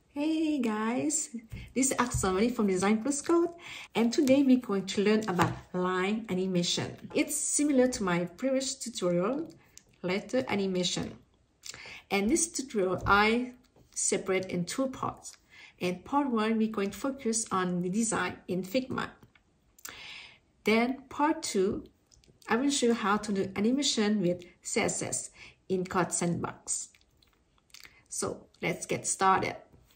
Hey guys, this is Akshamani from Design Plus Code, and today we're going to learn about line animation. It's similar to my previous tutorial, letter animation. And this tutorial I separate in two parts. In part one, we're going to focus on the design in Figma. Then part two, I will show you how to do animation with CSS in Code Sandbox. So let's get started.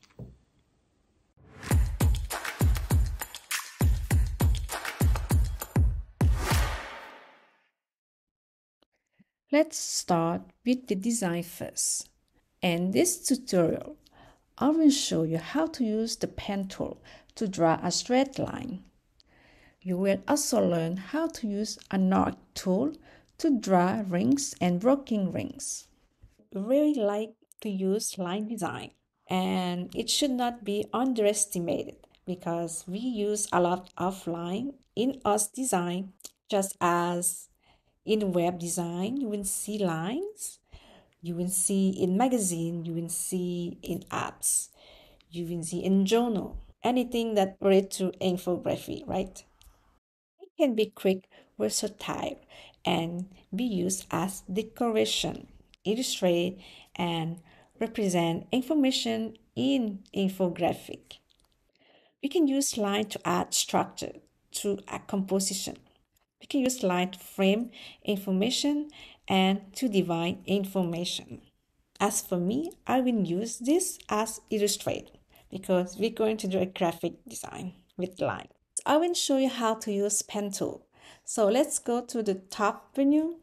Let's start with the design first. In this tutorial, I will show you how to use the pen tool to draw a straight line. You will also learn how to use an arc tool to draw rings and broken rings. We really like to use line design, and it should not be underestimated because we use a lot of line in us design, just as in web design, you will see lines, you will see in magazine, you will see in apps, you will see in journal, anything that relates to infography, right? It can be quick, versatile, and be used as decoration, illustrate, and represent information in infographic. We can use line to add structure to a composition. We can use line to frame information and to divide information. As for me, I will use this as illustrate because we're going to do a graphic design with line. I will show you how to use pen tool. So let's go to the top menu,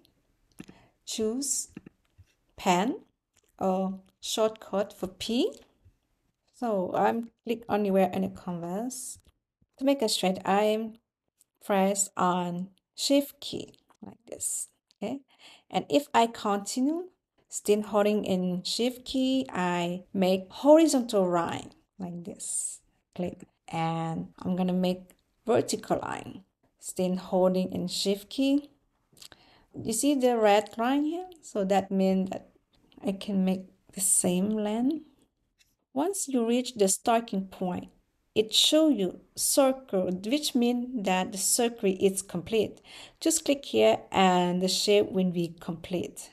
choose pen or shortcut for P. So I'm click anywhere in the canvas. To make a straight, I'm press on shift key like this, okay? And if I continue, still holding in shift key, I make horizontal line like this, click, and I'm gonna make vertical line, still holding in shift key. You see the red line here? So that means that I can make the same length. Once you reach the starting point, it shows you circle, which means that the circle is complete. Just click here and the shape will be complete,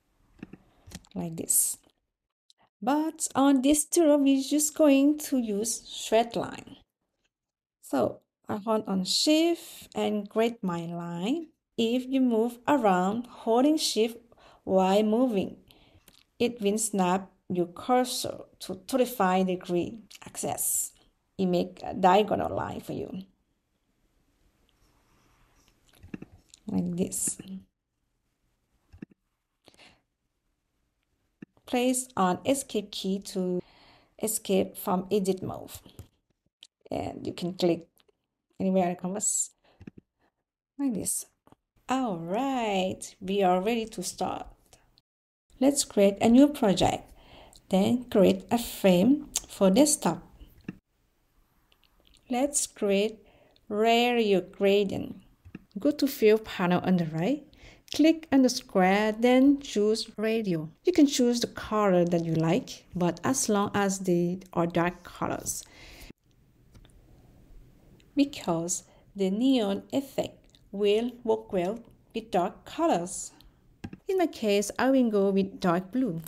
like this. But on this tutorial, we're just going to use straight line. So I hold on shift and grade my line. If you move around holding shift while moving, it will snap your cursor to 35-degree axis. It make a diagonal line for you, like this. Place on escape key to escape from edit mode. And you can click anywhere on the canvas, like this. All right, we are ready to start. Let's create a new project. Then create a frame for desktop. Let's create radio gradient. Go to Fill panel on the right. Click on the square, then choose radio. You can choose the color that you like, but as long as they are dark colors, because the neon effect will work well with dark colors. In my case, I will go with dark blue.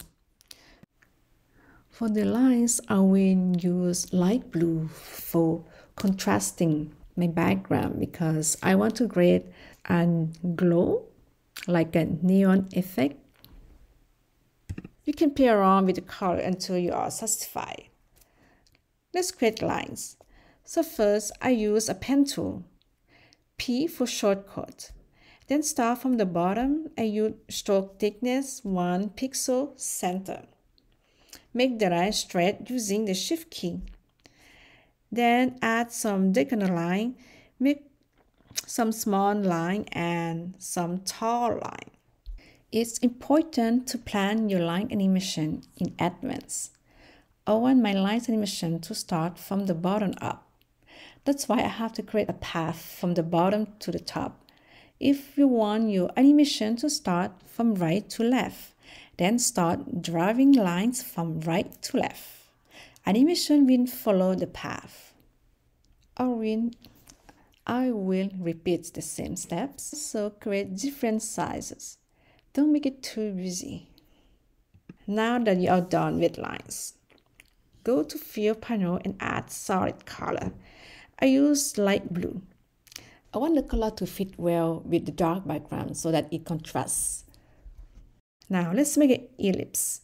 For the lines, I will use light blue for contrasting my background because I want to create a glow like a neon effect. You can play around with the color until you are satisfied. Let's create lines. So first, I use a pen tool, P for shortcut. Then start from the bottom, I use stroke thickness 1 pixel center. Make the line straight using the shift key. Then add some diagonal line, make some small line and some tall line. It's important to plan your line animation in advance. I want my line animation to start from the bottom up. That's why I have to create a path from the bottom to the top. If you want your animation to start from right to left, then start drawing lines from right to left. Animation will follow the path. I will repeat the same steps, so create different sizes. Don't make it too busy. Now that you are done with lines, go to Fill panel and add solid color. I use light blue. I want the color to fit well with the dark background so that it contrasts. Now let's make an ellipse.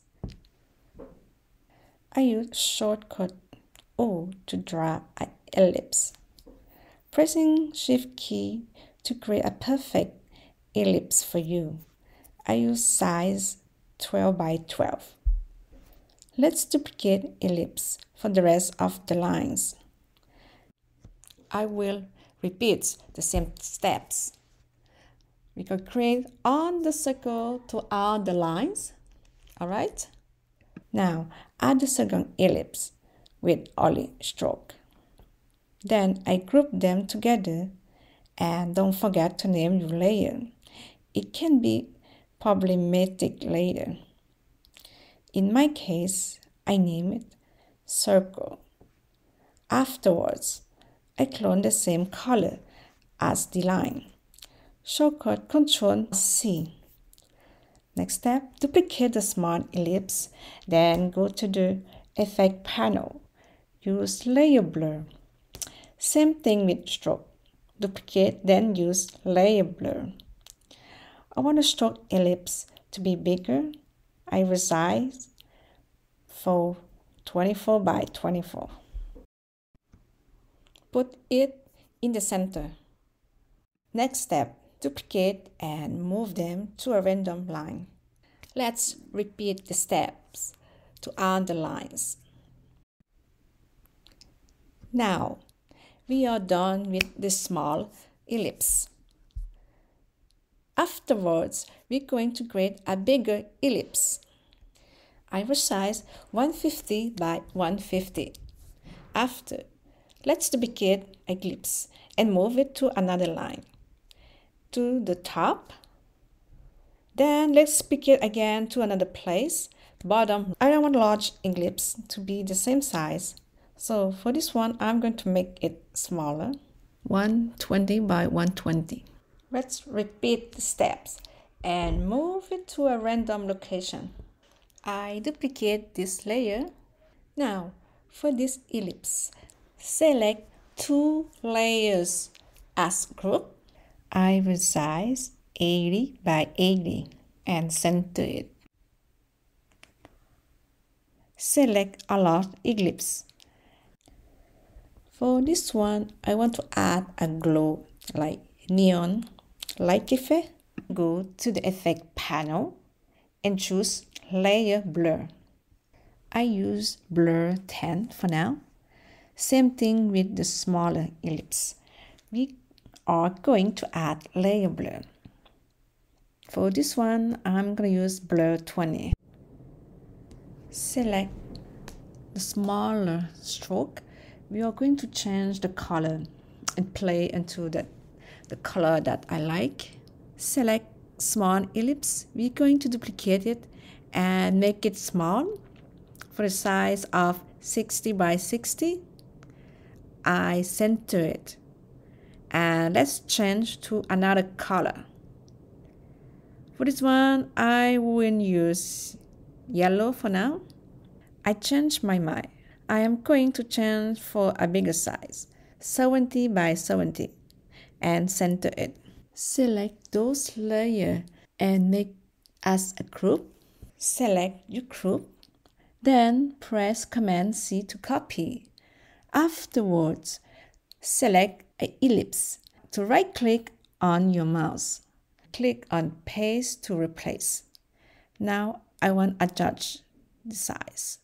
I use shortcut O to draw an ellipse. Pressing Shift key to create a perfect ellipse for you. I use size 12 by 12. Let's duplicate ellipse for the rest of the lines. I will repeat the same steps. We can create on the circle to all the lines. Alright? Now add the second ellipse with only stroke. Then I group them together, and don't forget to name your layer. It can be problematic later. In my case, I name it circle. Afterwards, I clone the same color as the line. Shortcut Ctrl C. Next step, duplicate the smart ellipse, then go to the Effect panel. Use Layer Blur. Same thing with stroke. Duplicate, then use Layer Blur. I want the stroke ellipse to be bigger. I resize for 24 by 24. Put it in the center. Next step, duplicate and move them to a random line. Let's repeat the steps to all the lines. Now, we are done with the small ellipse. Afterwards, we're going to create a bigger ellipse. I resize 150 by 150. After, let's duplicate ellipse and move it to another line. To the top. Then let's pick it again to another place. Bottom, I don't want large ellipse to be the same size. So for this one, I'm going to make it smaller. 120 by 120. Let's repeat the steps and move it to a random location. I duplicate this layer. Now, for this ellipse, select 2 layers as group. I resize 80 by 80 and center it. Select a large ellipse. For this one, I want to add a glow like neon light effect. Go to the Effect panel and choose Layer Blur. I use Blur 10 for now. Same thing with the smaller ellipse. We are going to add Layer Blur. For this one, I'm going to use Blur 20. Select the smaller stroke. We are going to change the color and play into the color that I like. Select small ellipse. We're going to duplicate it and make it small for the size of 60 by 60. I center it. And let's change to another color. For this one, I will use yellow for now. I changed my mind. I am going to change for a bigger size, 70 by 70, and center it. Select those layers and make as a group. Select your group, then press Command C to copy. Afterwards, select an ellipse. To right-click on your mouse, click on Paste to replace. Now I want to adjust the size.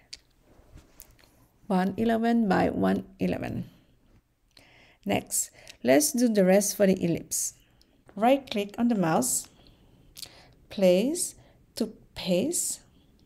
111 by 111. Next, let's do the rest for the ellipse. Right-click on the mouse, place to paste.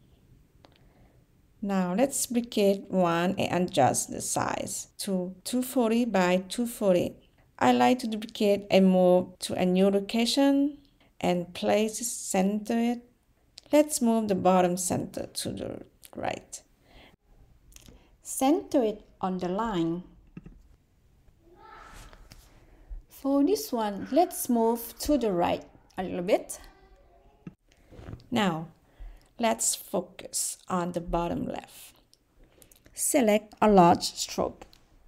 Now let's duplicate one and adjust the size to 240 by 240. I like to duplicate and move to a new location and place center it. Let's move the bottom center to the right. Center it on the line. For this one, let's move to the right a little bit. Now, let's focus on the bottom left. Select a large stroke.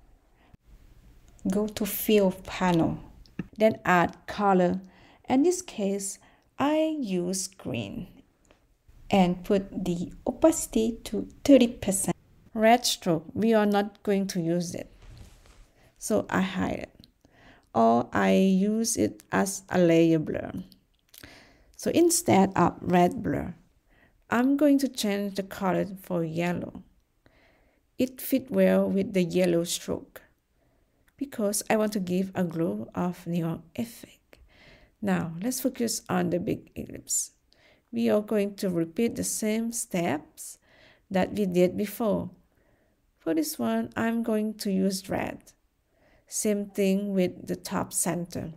Go to Fill panel. Then add color. In this case, I use green. And put the opacity to 30%. Red stroke, we are not going to use it. So I hide it. Or I use it as a layer blur. So instead of red blur, I'm going to change the color for yellow. It fits well with the yellow stroke because I want to give a glow of neon effect. Now let's focus on the big ellipse. We are going to repeat the same steps that we did before. For this one, I'm going to use red. Same thing with the top center.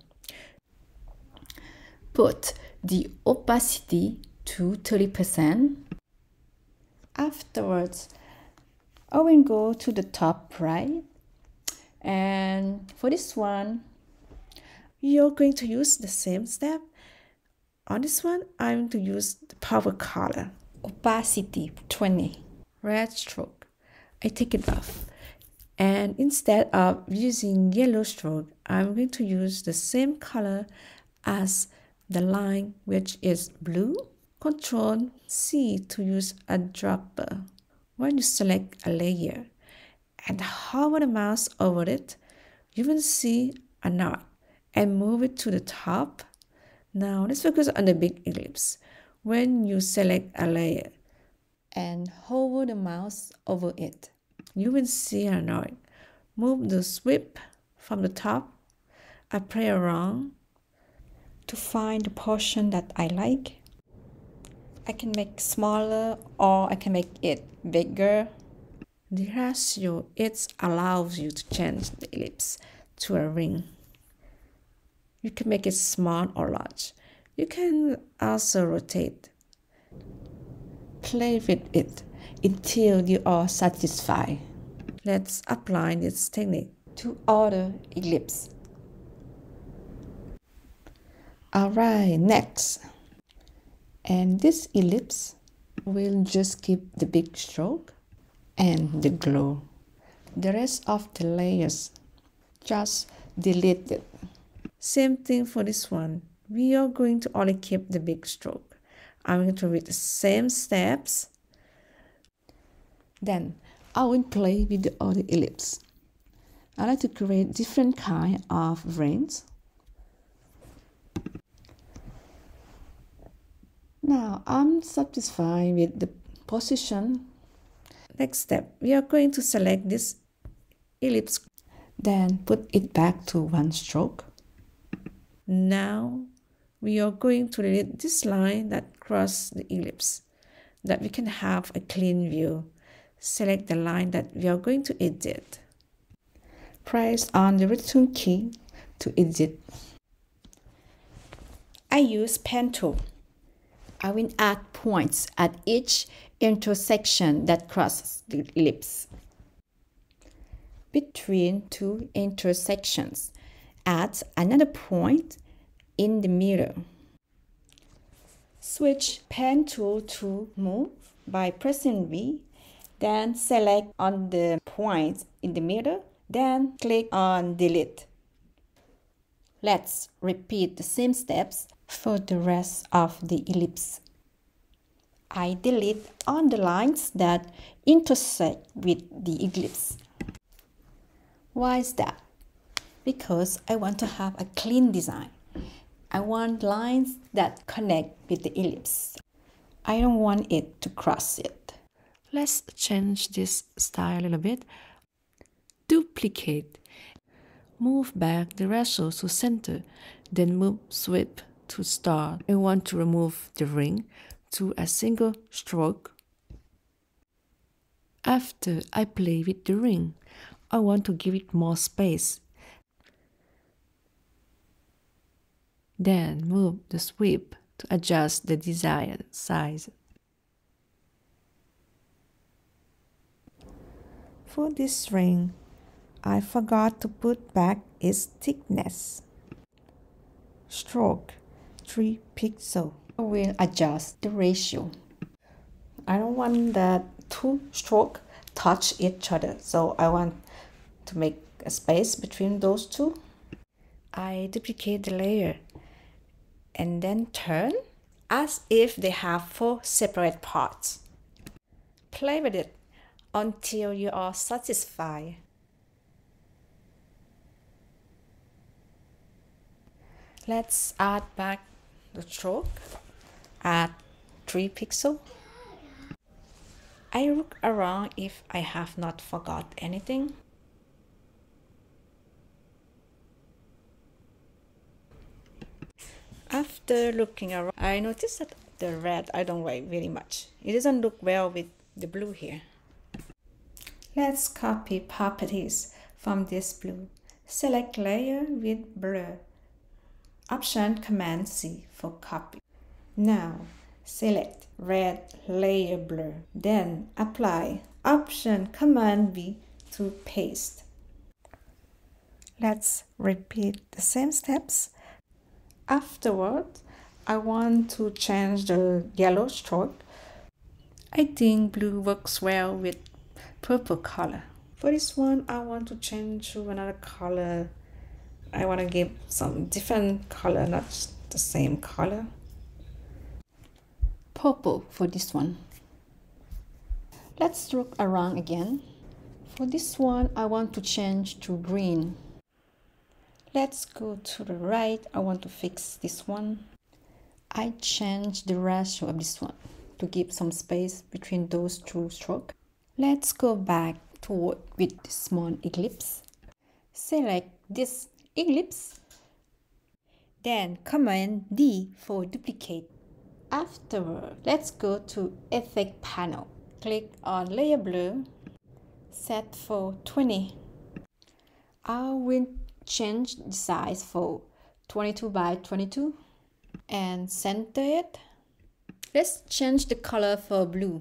Put the opacity to 30%. Afterwards, I will go to the top right. And for this one, you're going to use the same step. On this one, I'm going to use the power color. Opacity 20. Red stroke. I take it off. And instead of using yellow stroke, I'm going to use the same color as the line, which is blue. Control C to use a dropper. When you select a layer and hover the mouse over it, you will see a knot and move it to the top. Now let's focus on the big ellipse. When you select a layer and hover the mouse over it, you will see a knot. Move the sweep from the top. I play around to find the portion that I like. I can make smaller or I can make it bigger. The ratio, it allows you to change the ellipse to a ring. You can make it small or large. You can also rotate. Play with it until you are satisfied. Let's apply this technique to other ellipse. Alright, next. And this ellipse will just keep the big stroke and the glow. The rest of the layers, just delete it. Same thing for this one. We are going to only keep the big stroke. I'm going to read the same steps. Then I will play with the other ellipse. I like to create different kind of rings. Now I'm satisfied with the position. Next step, we are going to select this ellipse, then put it back to one stroke. Now we are going to delete this line that crosses the ellipse, that we can have a clean view. Select the line that we are going to edit. Press on the return key to edit. I use pen tool. I will add points at each intersection that crosses the ellipse. Between two intersections, add another point in the middle. Switch pen tool to move by pressing V, then select on the point in the middle, then click on delete. Let's repeat the same steps for the rest of the ellipse. I delete on the lines that intersect with the ellipse. Why is that? Because I want to have a clean design. I want lines that connect with the ellipse. I don't want it to cross it. Let's change this style a little bit. Duplicate. Move back the ratio to center, then move sweep to start. I want to remove the ring to a single stroke. After I play with the ring, I want to give it more space. Then move the sweep to adjust the desired size. For this ring, I forgot to put back its thickness. Stroke 3 pixels. I will adjust the ratio. I don't want that two strokes touch each other, so I want to make a space between those two. I duplicate the layer and then turn as if they have 4 separate parts. Play with it until you are satisfied. Let's add back the stroke. Add 3 pixels. I look around if I have not forgot anything. After looking around, I noticed that the red I don't like very much. It doesn't look well with the blue here. Let's copy properties from this blue. Select layer with blur. Option Command C for copy. Now select red layer blur. Then apply Option Command V to paste. Let's repeat the same steps. Afterward, I want to change the yellow stroke. I think blue works well with purple color. For this one, I want to change to another color. I want to give some different color, not the same color. Purple for this one. Let's look around again. For this one, I want to change to green. Let's go to the right. I want to fix this one. I change the ratio of this one to give some space between those two strokes. Let's go back to work with the small ellipse. Select this ellipse. Then Command D for duplicate. Afterward, let's go to Effect panel. Click on Layer Blur. Set for 20. I will change the size for 22 by 22 and center it. Let's change the color for blue.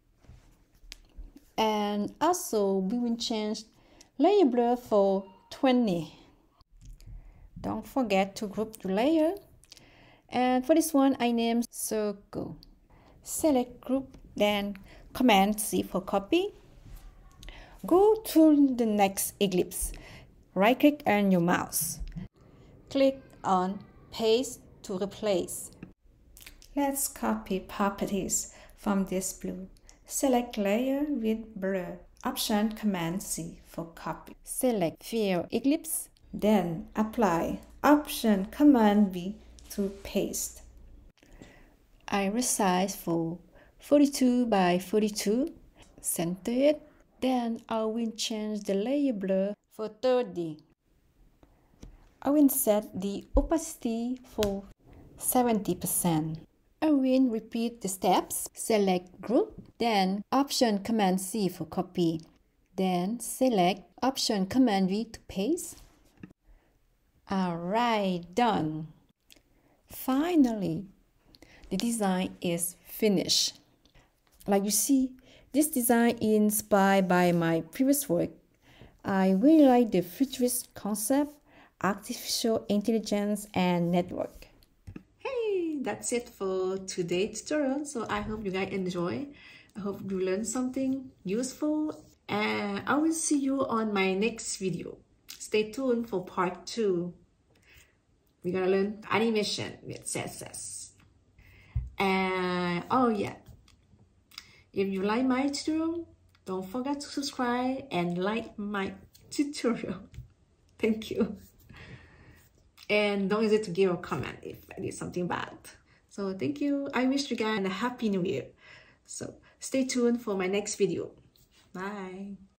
And also we will change layer blur for 20. Don't forget to group the layer. And for this one I name circle. Select group, then Command C for copy. Go to the next ellipse. Right click on your mouse. Click on Paste to replace. Let's copy properties from this blue. Select layer with blur. Option Command C for copy. Select Fill Ellipse. Then apply Option Command V to paste. I resize for 42 by 42. Center it. Then I will change the layer blur for 30. I will set the opacity for 70%. I will repeat the steps. Select group, then Option Command C for copy. Then select Option Command V to paste. Alright, done. Finally, the design is finished. Like you see, this design is inspired by my previous work. I really like the futurist concept, artificial intelligence, and network. Hey, that's it for today's tutorial. So I hope you guys enjoy. I hope you learned something useful. And I will see you on my next video. Stay tuned for part 2. We're gonna learn animation with CSS. And oh yeah, if you like my tutorial, don't forget to subscribe and like my tutorial. Thank you. And don't hesitate to give a comment if I did something bad. So thank you. I wish you guys a happy new year. So stay tuned for my next video. Bye.